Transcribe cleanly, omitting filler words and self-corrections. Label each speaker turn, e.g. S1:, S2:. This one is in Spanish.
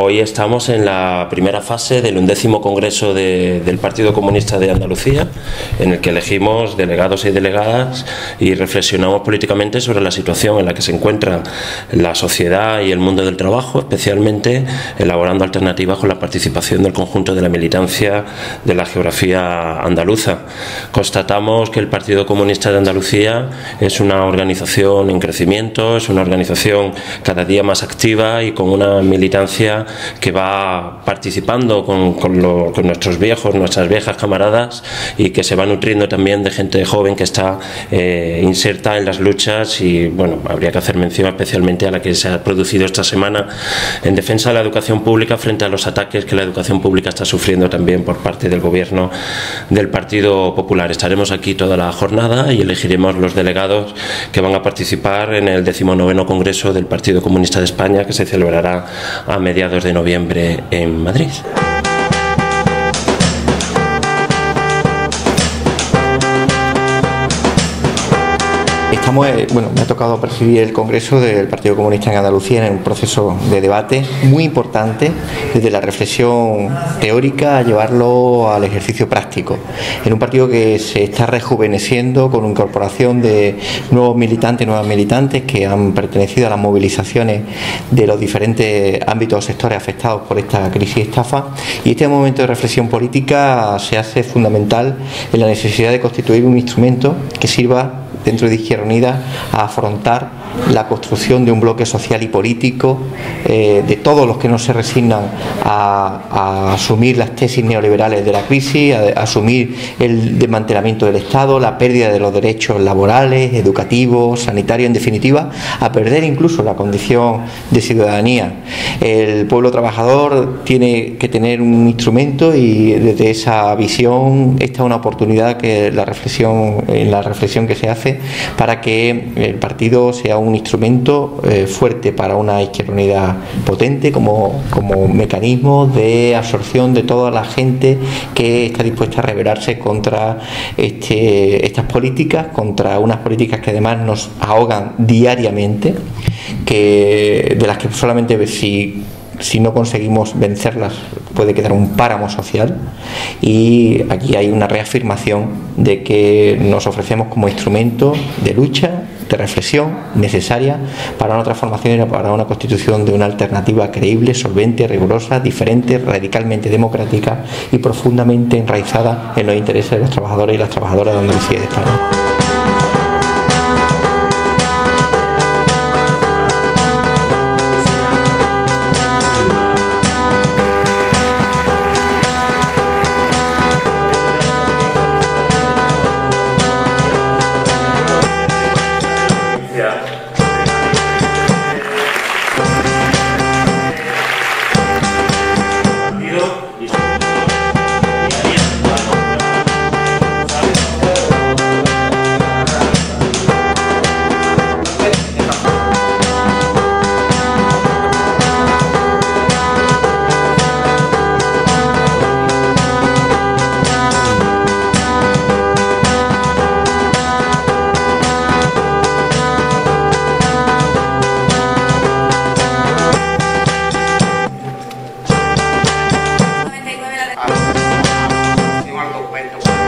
S1: Hoy estamos en la primera fase del 11º Congreso del Partido Comunista de Andalucía, en el que elegimos delegados y delegadas y reflexionamos políticamente sobre la situación en la que se encuentra la sociedad y el mundo del trabajo, especialmente elaborando alternativas con la participación del conjunto de la militancia de la geografía andaluza. Constatamos que el Partido Comunista de Andalucía es una organización en crecimiento, es una organización cada día más activa y con una militancia que va participando con nuestros viejos, nuestras viejas camaradas, y que se va nutriendo también de gente joven que está inserta en las luchas. Y bueno, habría que hacer mención especialmente a la que se ha producido esta semana en defensa de la educación pública frente a los ataques que la educación pública está sufriendo también por parte del gobierno del Partido Popular. Estaremos aquí toda la jornada y elegiremos los delegados que van a participar en el 19º Congreso del Partido Comunista de España, que se celebrará a mediados de noviembre en Madrid.
S2: Estamos, me ha tocado presidir el Congreso del Partido Comunista en Andalucía en un proceso de debate muy importante, desde la reflexión teórica a llevarlo al ejercicio práctico, en un partido que se está rejuveneciendo con incorporación de nuevos militantes y nuevas militantes que han pertenecido a las movilizaciones de los diferentes ámbitos o sectores afectados por esta crisis estafa, y este momento de reflexión política se hace fundamental en la necesidad de constituir un instrumento que sirva dentro de Izquierda Unida a afrontar la construcción de un bloque social y político de todos los que no se resignan a asumir las tesis neoliberales de la crisis, a asumir el desmantelamiento del Estado, la pérdida de los derechos laborales, educativos, sanitarios, en definitiva, a perder incluso la condición de ciudadanía. El pueblo trabajador tiene que tener un instrumento, y desde esa visión esta es una oportunidad que en la reflexión que se hace para que el partido sea un instrumento fuerte para una Izquierda Unida potente como mecanismo de absorción de toda la gente que está dispuesta a rebelarse contra estas políticas, contra unas políticas que además nos ahogan diariamente, de las que solamente si no conseguimos vencerlas puede quedar un páramo social. Y aquí hay una reafirmación de que nos ofrecemos como instrumento de lucha, de reflexión necesaria para una transformación y para una constitución de una alternativa creíble, solvente, rigurosa, diferente, radicalmente democrática y profundamente enraizada en los intereses de los trabajadores y las trabajadoras de Andalucía y de España.
S3: Igual que cuento.